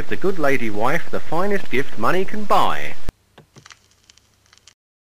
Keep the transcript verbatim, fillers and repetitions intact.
give the good lady wife the finest gift money can buy.